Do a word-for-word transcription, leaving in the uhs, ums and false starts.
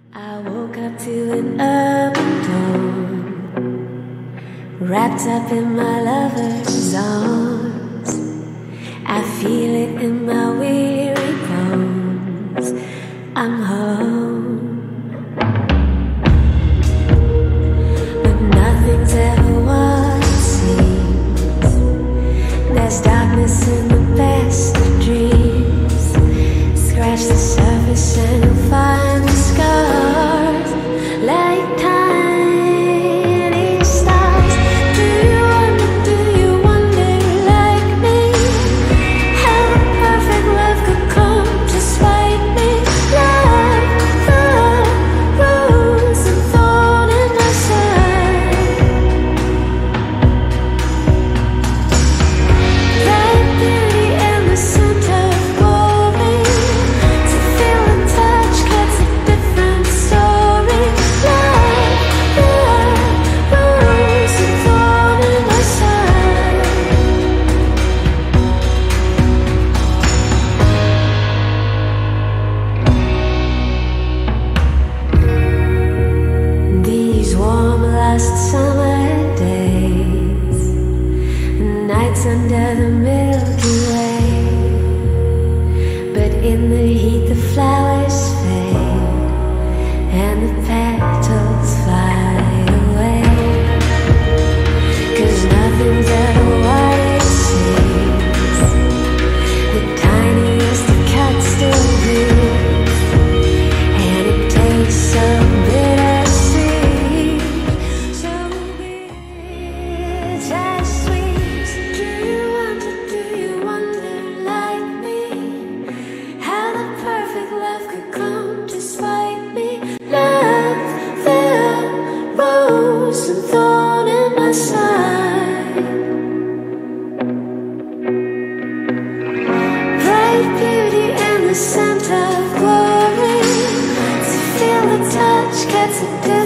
I woke up to an urban dawn, wrapped up in my lover's arms. I feel it in my weary bones. I'm home, but nothing's ever what it seems. There's darkness in the best of dreams. Scratch the surface and you'll find the scars like tiny stars. Do you wonder, do you wonder like me, how the perfect love could come to spite me? Love, the rose and thorn in my side. Bright beauty and the scent of glory. To feel and touch cuts a different story. Love, the rose and thorn in my side. These warm last summer days, nights under the Milky Way, but in the heat the flowers fade and the petals fly away. 'Cause nothing's ever what it seems. The tiniest of cuts still bleed, and it tastes so bittersweet, so bittersweet. Do you wonder, do you wonder like me, how the perfect love could come to spite me? Love, the rose and thorn in my side. Bright beauty and the scent of glory. To feel the touch gets a